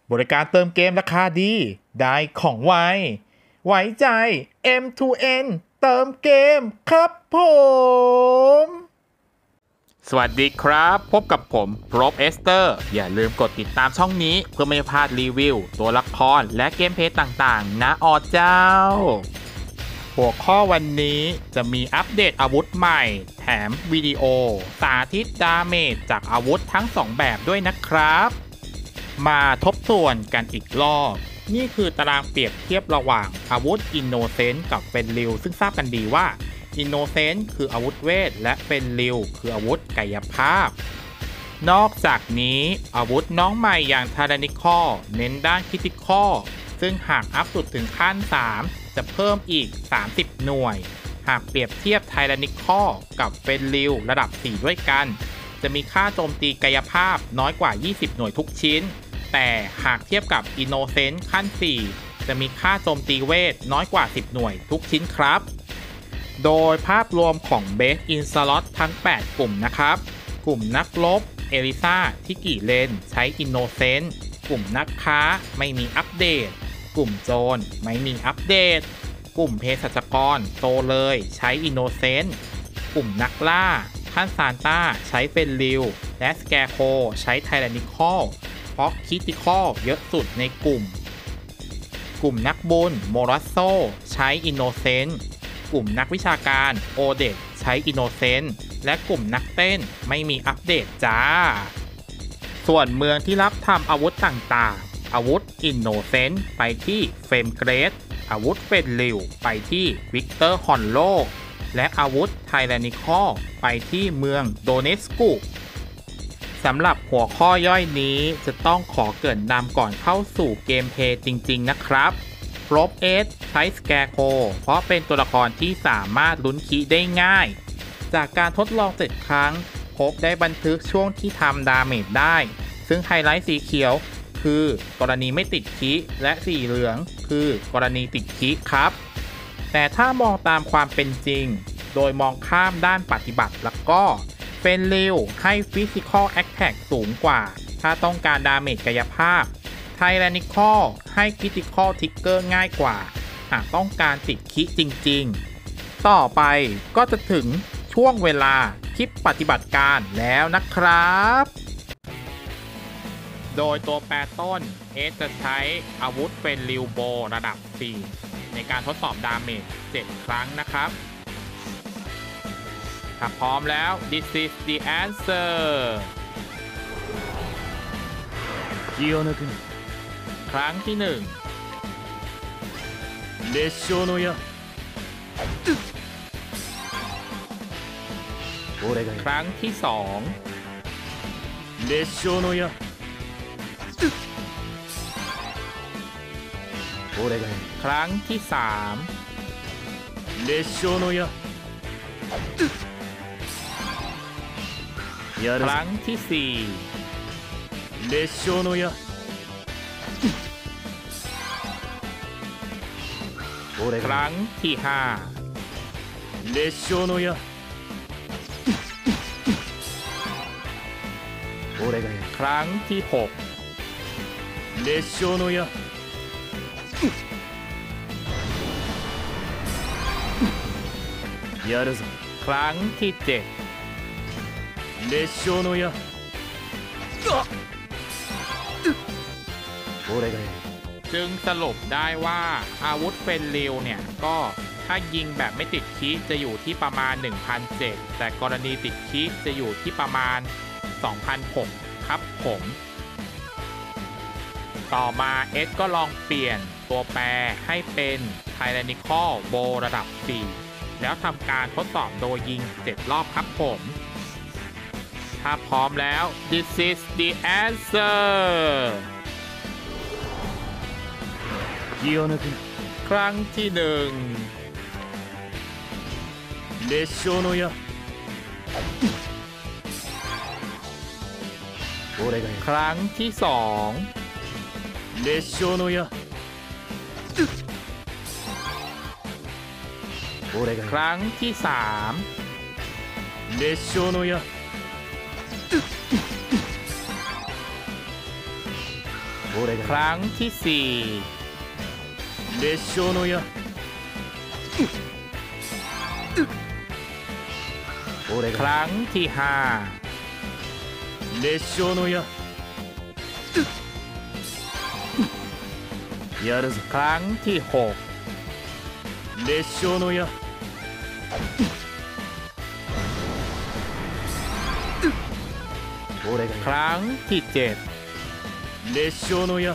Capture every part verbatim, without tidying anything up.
บริการเติมเกมราคาดีได้ของไวไว้ใจ เอ็ม ทู เอ็น เติมเกมครับผมสวัสดีครับพบกับผมโปรเอสเตอร์อย่าลืมกดติดตามช่องนี้เพื่อไม่พลาดรีวิวตัวละครและเกมเพลย์ต่างๆนะออเจ้าหัวข้อวันนี้จะมีอัปเดตอาวุธใหม่แถมวิดีโอสาธิตดาเมจจากอาวุธทั้งสองแบบด้วยนะครับมาทบทวนกันอีกรอบนี่คือตารางเปรียบเทียบระหว่างอาวุธอินโนเซนต์กับเฟนริวซึ่งทราบกันดีว่าอินโนเซนต์คืออาวุธเวทและเฟนริวคืออาวุธกายภาพนอกจากนี้อาวุธน้องใหม่อย่างทารานิคอลเน้นด้านคริติคอลซึ่งหากอัพสุดถึงขั้นสามจะเพิ่มอีกสามสิบหน่วยหากเปรียบเทียบไทแรนิคอลกับเฟนริวระดับสี่ด้วยกันจะมีค่าโจมตีกายภาพน้อยกว่ายี่สิบหน่วยทุกชิ้นแต่หากเทียบกับอินโนเซนต์ขั้นสี่จะมีค่าโจมตีเวทน้อยกว่าสิบหน่วยทุกชิ้นครับโดยภาพรวมของเบสอินสล็อตทั้งแปดกลุ่มนะครับกลุ่มนักรบเอลิซาที่กี่เลนใช้อินโนเซนต์กลุ่มนักค้าไม่มีอัปเดตกลุ่มโจรไม่มีอัปเดตกลุ่มเภสัชกรโตเลยใช้อินโนเซนต์กลุ่มนักล่าท่านซานต้าใช้เฟนริวและสแกโคใช้ไทแรนิคอลเพราะคริติคอลเยอะสุดในกลุ่มกลุ่มนักบุญโมรัสโซใช้อินโนเซนต์กลุ่มนักวิชาการโอเดตใช้อินโนเซนต์และกลุ่มนักเต้นไม่มีอัปเดตจ้าส่วนเมืองที่รับทำอาวุธต่างๆอาวุธอินโนเซนต์ไปที่เฟมเกรสอาวุธเฟนริวไปที่วิกเตอร์ฮอนโลและอาวุธไทแรนิคอลไปที่เมืองโดเนสกุสำหรับหัวข้อย่อยนี้จะต้องขอเกริ่นนำก่อนเข้าสู่เกมเพลย์จริงๆนะครับโปรเอสใช้สแกโคเพราะเป็นตัวละครที่สามารถลุ้นคีได้ง่ายจากการทดลองเจ็ดครั้งพบได้บันทึกช่วงที่ทำดาเมจได้ซึ่งไฮไลท์สีเขียวคือกรณีไม่ติดคีและสีเหลืองคือกรณีติดคีครับแต่ถ้ามองตามความเป็นจริงโดยมองข้ามด้านปฏิบัติแล้วก็เฟนริวให้ Physical Attack สูงกว่าถ้าต้องการดาเมจกายภาพไทแรนิคอลให้ Critical Trigger ง่ายกว่าหากต้องการติดคิจริงๆต่อไปก็จะถึงช่วงเวลาคลิปปฏิบัติการแล้วนะครับโดยตัวแปรต้นเอสจะใช้อาวุธเฟนริวโบระดับสี่ในการทดสอบดาเมจเจ็ดครั้งนะครับถ้าพร้อมแล้ว this is the answer ครั้งที่หนึ่งครั้งที่สองครั้งที่สามครั้งที่สี่ครั้งที่ห้าครั้งที่หกครั้งที่เจ็ดจึงสรุปได้ว่าอาวุธเฟนริวเนี่ยก็ถ้ายิงแบบไม่ติดคีจะอยู่ที่ประมาณ หนึ่งพันเจ็ดร้อย แต่กรณีติดคีจะอยู่ที่ประมาณ สองพันหกร้อย ครับผมต่อมาเอสก็ลองเปลี่ยนตัวแปรให้เป็นไทแรนิคอลโบระดับสี่แล้วทำการทดสอบโดยยิงเจ็ดรอบครับผมถ้าพร้อมแล้ว this is the answer ครั้งที่หนึ่งครั้งที่สองครั้งที่สามคครั้งที่สี่列車の矢ครั้งที่ห้า列車の矢やるぞครั้งที่หก列車の矢ครั้งที่เจ็ด列車の矢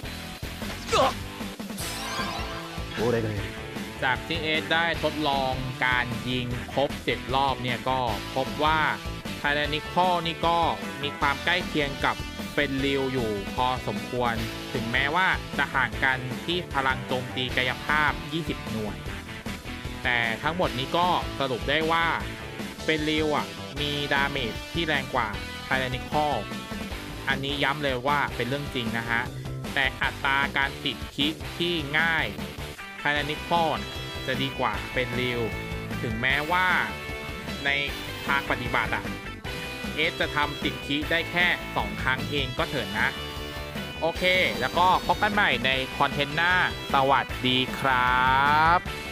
จากที่เอสได้ทดลองการยิงครบเจ็ดรอบเนี่ยก็พบว่าไทแรนิคอลนี่ก็มีความใกล้เคียงกับเฟนริลอยู่พอสมควรถึงแม้ว่าจะห่างกันที่พลังโจมตีกายภาพยี่สิบหน่วยแต่ทั้งหมดนี้ก็สรุปได้ว่าเฟนริลอ่ะมีดาเมจที่แรงกว่าไทแรนิคอลอันนี้ย้ำเลยว่าเป็นเรื่องจริงนะฮะแต่อัตราการติดคิดที่ง่ายไทแรนิคอลจะดีกว่าเป็นริวถึงแม้ว่าในทางปฏิบัติอ่ะเอสจะทำติดคิได้แค่สองครั้งเองก็เถิดนะโอเคแล้วก็พบกันใหม่ในคอนเทนต์หน้าสวัสดีครับ